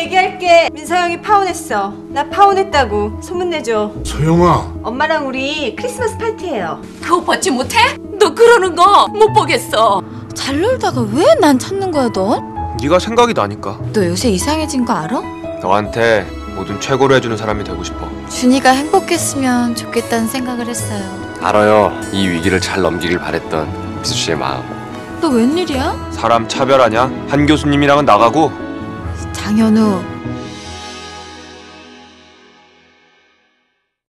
얘기할게. 민서 형이 파혼했어. 나 파혼했다고 소문내줘. 소영아, 엄마랑 우리 크리스마스 파티해요. 그거 받지 못해? 너 그러는 거 못 보겠어. 잘 놀다가 왜 난 찾는 거야 넌? 네가 생각이 나니까. 너 요새 이상해진 거 알아? 너한테 뭐든 최고로 해주는 사람이 되고 싶어. 준이가 행복했으면 좋겠다는 생각을 했어요. 알아요. 이 위기를 잘 넘기길 바랬던 미수 씨의 마음. 너 웬일이야? 사람 차별하냐? 한 교수님이랑은 나가고. 장현우